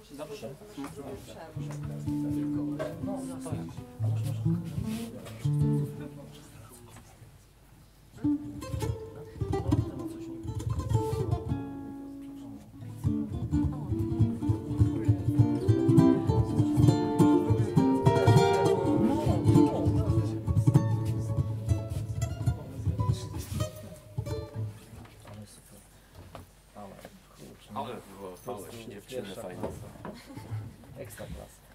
Dobrze. No, to jak? Ale było fałeś, dziewczyny fajne. Ekstra klasa.